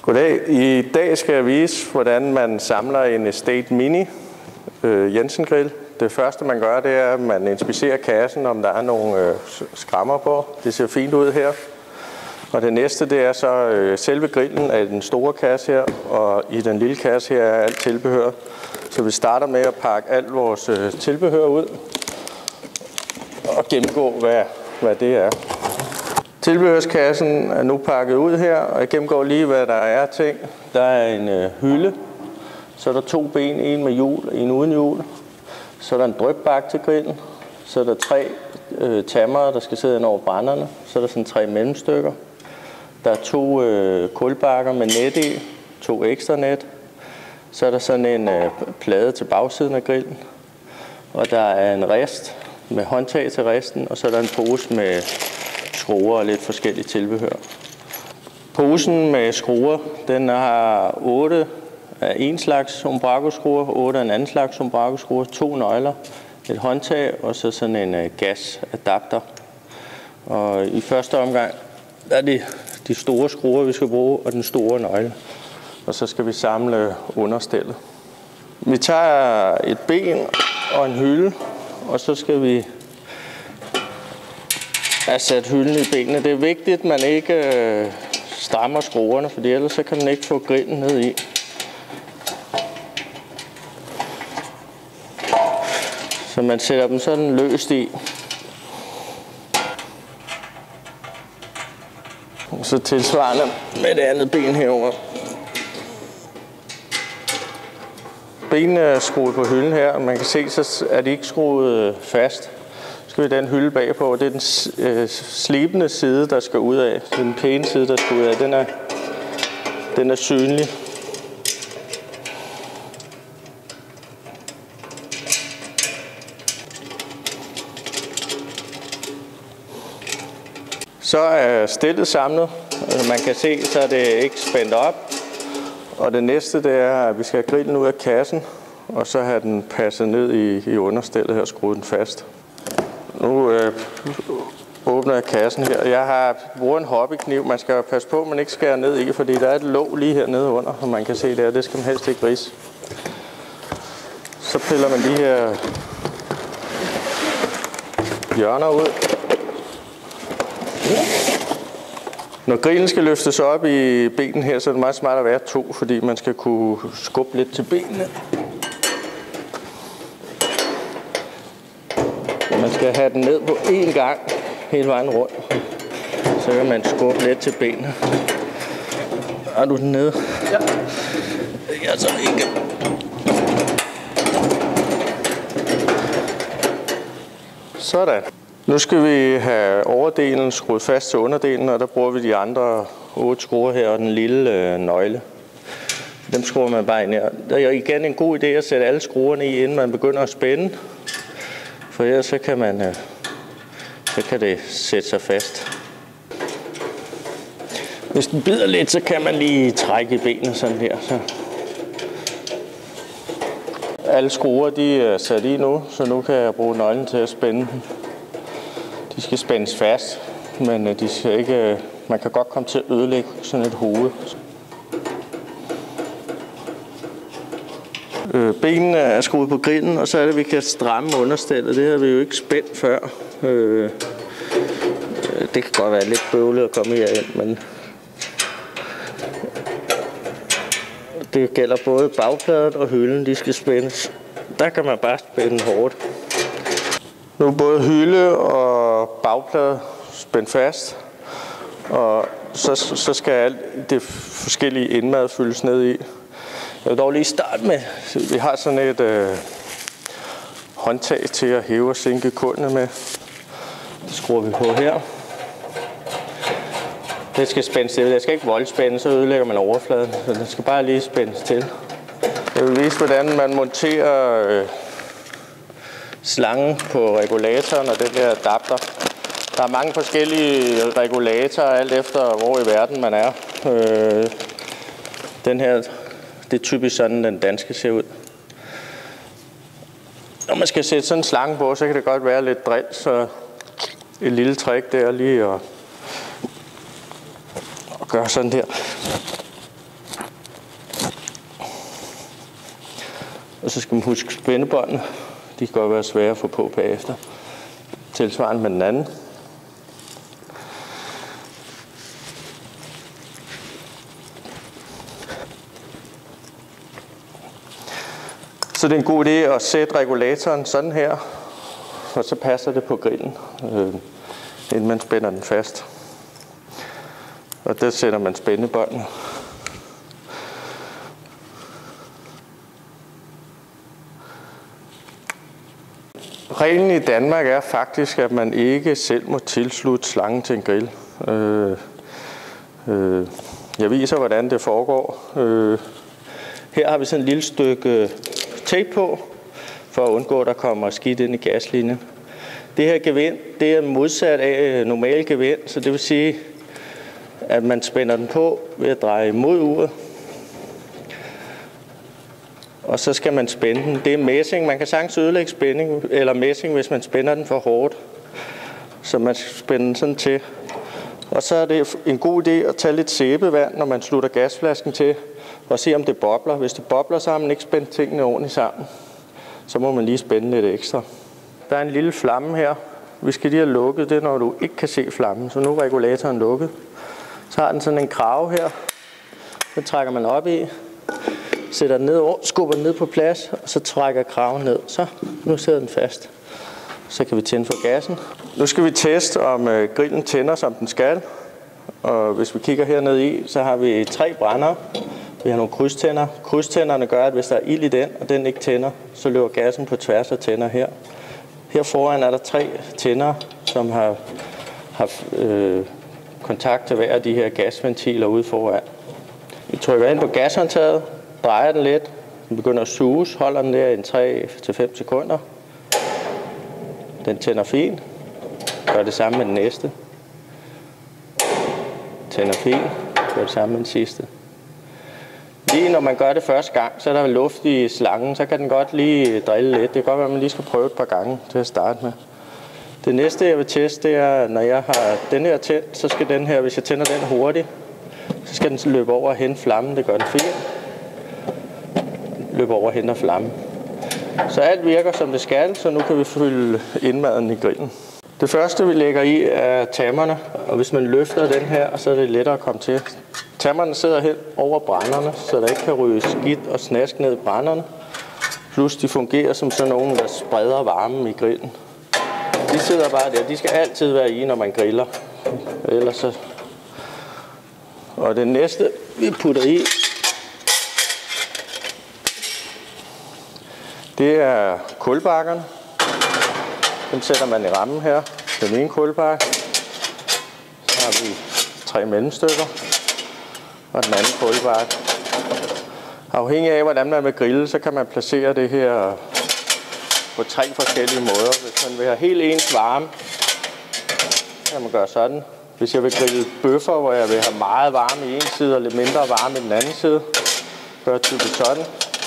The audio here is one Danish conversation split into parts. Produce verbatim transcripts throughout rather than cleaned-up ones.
Goddag. I dag skal jeg vise, hvordan man samler en Estate Mini øh, Jensen grill. Det første man gør, det er, at man inspicerer kassen, om der er nogle øh, skrammer på. Det ser fint ud her. Og det næste, det er så øh, selve grillen af den store kasse her, og i den lille kasse her er alt tilbehør. Så vi starter med at pakke alt vores øh, tilbehør ud og gennemgå, hvad, hvad det er. Tilbehørskassen er nu pakket ud her, og jeg gennemgår lige, hvad der er ting. Der er en øh, hylde, så er der to ben, en med hjul og en uden hjul. Så er der en drøbbakke til grillen, så er der tre øh, tammere, der skal sidde ind over brænderne. Så er der sådan tre mellemstykker. Der er to øh, kulbakker med net i, to ekstra net. Så er der sådan en øh, plade til bagsiden af grillen. Og der er en rist med håndtag til risten, og så er der en pose med skruer og lidt forskellige tilbehør. Posen med skruer, den har otte af en slags umbraco-skruer, otte af en anden slags umbraco-skruer, to nøgler, et håndtag og så sådan en uh, gasadapter. Og i første omgang er det de store skruer, vi skal bruge, og den store nøgle. Og så skal vi samle understellet. Vi tager et ben og en hylde, og så skal vi have sat hylden i benene. Det er vigtigt, at man ikke øh, strammer skruerne, for ellers så kan man ikke få grillen ned i. Så man sætter dem sådan løst i. Og så tilsvarende med det andet ben herover. Benene er skruet på hylden her, og man kan se, så er de ikke skruet fast. Så skal vi den hylde bagpå, det er den øh, slibende side, der skal ud af. Så den pæne side, der skal ud af, den er, den er synlig. Så er stillet samlet. Man kan se, så er det ikke spændt op. Og det næste, det er, at vi skal have grillen ud af kassen, og så have den passet ned i, i understellet her og skruet den fast. Nu øh, åbner jeg kassen her. Jeg har brugt en hobbykniv. Man skal passe på, at man ikke skærer ned i, fordi der er et låg lige hernede under, og man kan se der. Det skal man helst ikke ridse. Så piller man de her hjørner ud. Når grillen skal løftes op i benen her, så er det meget smart at være to, fordi man skal kunne skubbe lidt til benene. Man skal have den ned på én gang hele vejen rundt. Så kan man skubbe lidt til benene. Er du den nede? Ja. Jeg så ikke. Sådan. Nu skal vi have overdelen skruet fast til underdelen, og der bruger vi de andre otte skruer her og den lille øh, nøgle. Dem skruer man bare ind her. Der er igen en god idé at sætte alle skruerne i, inden man begynder at spænde. For ellers så kan, man, øh, så kan det sætte sig fast. Hvis den bider lidt, så kan man lige trække i benene sådan her. Så. Alle skruer de er sat i nu, så nu kan jeg bruge nøglen til at spænde dem. De skal spændes fast, men de skal ikke, man kan godt komme til at ødelægge sådan et hoved. Øh, benene er skruet på grillen, og så er det, at vi kan stramme understellet. Det har vi jo ikke spændt før. Øh, det kan godt være lidt bøvlet at komme herind, men det gælder både bagpladen og hylden, de skal spændes. Der kan man bare spænde hårdt. Nu er både hylde og bagplade spændt fast, og så, så skal alt det forskellige indmad fyldes ned i. Jeg vil dog lige starte med, vi har sådan et øh, håndtag til at hæve og sænke kullene med. Det skruer vi på her. Det skal spændes til. Det skal ikke voldspænde, så ødelægger man overfladen. Så det skal bare lige spændes til. Jeg vil vise, hvordan man monterer øh, slangen på regulatoren og den der adapter. Der er mange forskellige regulatorer, alt efter hvor i verden man er. Øh, den her, det er typisk sådan, den danske ser ud. Når man skal sætte sådan en slange på, så kan det godt være lidt drill, så et lille trick der lige at, at gøre sådan der. Og så skal man huske spændebåndene. De kan godt være svære at få på bagefter. Tilsvarende med den anden. Så det er en god idé at sætte regulatoren sådan her, og så passer det på grillen, øh, inden man spænder den fast. Og der sætter man spændebåndene. Reglen i Danmark er faktisk, at man ikke selv må tilslutte slangen til en grill. Øh, øh, jeg viser, hvordan det foregår. Øh, her har vi sådan et lille stykke tape på, for at undgå, at der kommer skidt ind i gaslinjen. Det her gevind, det er modsat af normal gevind, så det vil sige, at man spænder den på ved at dreje imod uret. Og så skal man spænde den. Det er messing. Man kan sagtens ødelægge spænding, eller messing, hvis man spænder den for hårdt. Så man skal spænde den sådan til. Og så er det en god idé at tage lidt sæbevand, når man slutter gasflasken til, og se om det bobler. Hvis det bobler, så har man ikke spændt tingene ordentligt sammen. Så må man lige spænde lidt ekstra. Der er en lille flamme her. Vi skal lige have lukket det, når du ikke kan se flammen. Så nu er regulatoren lukket. Så har den sådan en krave her. Den trækker man op i. Sætter den ned over, skubber den ned på plads, og så trækker kraven ned. Så, nu sidder den fast. Så kan vi tænde for gassen. Nu skal vi teste, om grillen tænder, som den skal. Og hvis vi kigger herned i, så har vi tre brændere. Vi har nogle krydstænder. Krydstænderne gør, at hvis der er ild i den, og den ikke tænder, så løber gassen på tværs og tænder her. Her foran er der tre tænder, som har haft øh, kontakt til hver af de her gasventiler ude foran. Vi trykker ind på gashåndtaget, drejer den lidt, den begynder at suge, holder den der i tre til fem sekunder. Den tænder fint. Gør det samme med den næste. Tænder fint. Gør det samme med den sidste. Lige når man gør det første gang, så er der luft i slangen, så kan den godt lige drille lidt. Det kan godt være, at man lige skal prøve et par gange til at starte med. Det næste, jeg vil teste, det er, når jeg har den her tændt, så skal den her, hvis jeg tænder den hurtigt, så skal den løbe over og hente flammen. Det gør den fint. Løbe over og hente flammen. Så alt virker, som det skal, så nu kan vi fylde indmaden i grillen. Det første, vi lægger i, er tammerne, og hvis man løfter den her, så er det lettere at komme til. Tammerne sidder hen over brænderne, så der ikke kan ryge skidt og snask ned i brænderne. Plus de fungerer som sådan nogle, der spreder varmen i grillen. De sidder bare der. De skal altid være i, når man griller. Ellers så... Og det næste, vi putter i, det er kulbakkerne. Dem sætter man i rammen her. Den ene kulbakke. Så har vi tre mellemstykker. Og den anden kulbakke. Afhængig af, hvordan man vil grille, så kan man placere det her på tre forskellige måder. Hvis man vil have helt ens varme, så kan man gøre sådan. Hvis jeg vil grille bøffer, hvor jeg vil have meget varme i en side og lidt mindre varme i den anden side, gør jeg typisk sådan.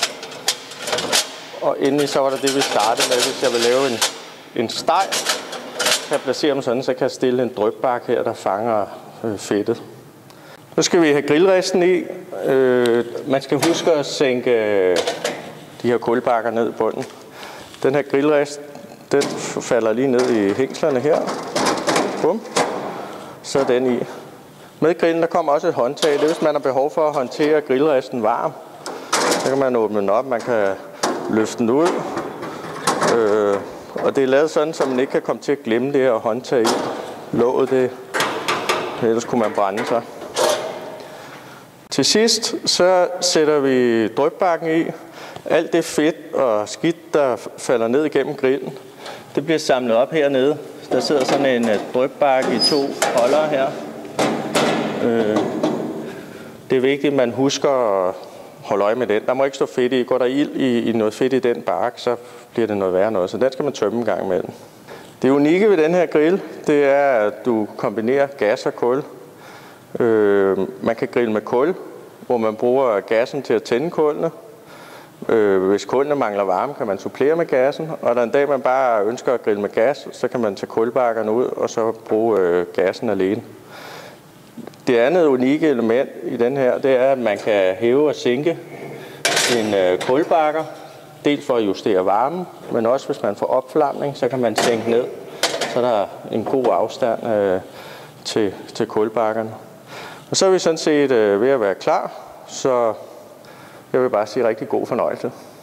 Og endelig så var der det, vi startede med. Hvis jeg vil lave en, en steg, så kan jeg placere dem sådan, så kan jeg stille en drøbbakke her, der fanger øh, fedtet. Nu skal vi have grillresten i. Øh, man skal huske at sænke øh, de her kulbakker ned i bunden. Den her grillrest, den falder lige ned i hængslerne her. Bum. Så er den i. Med grillen der kommer også et håndtag. Det er, hvis man har behov for at håndtere grillresten varm. Så kan man åbne den op, man kan løfte den ud. Øh, og det er lavet sådan, så man ikke kan komme til at glemme det her håndtag i. Låget det, ellers kunne man brænde sig. Til sidst så sætter vi drøbbakken i. Alt det fedt og skidt, der falder ned igennem grillen, det bliver samlet op hernede. Der sidder sådan en drøbbakke i to holdere her. Det er vigtigt, at man husker at holde øje med den. Der må ikke stå fedt i. Går der ild i, i noget fedt i den bakke, så bliver det noget værre noget. Så den skal man tømme en gang imellem. Det unikke ved den her grill, det er, at du kombinerer gas og kul. Øh, man kan grille med kul, hvor man bruger gassen til at tænde kullene. Øh, hvis kullene mangler varme, kan man supplere med gassen. Og der en dag, man bare ønsker at grille med gas, så kan man tage kulbakkerne ud og så bruge øh, gassen alene. Det andet unikke element i den her, det er, at man kan hæve og sænke en øh, kulbakker. dels for at justere varmen, men også hvis man får opflamning, så kan man sænke ned. Så der er en god afstand øh, til, til kulbakkerne. Og så er vi sådan set øh, ved at være klar, så jeg vil bare sige rigtig god fornøjelse.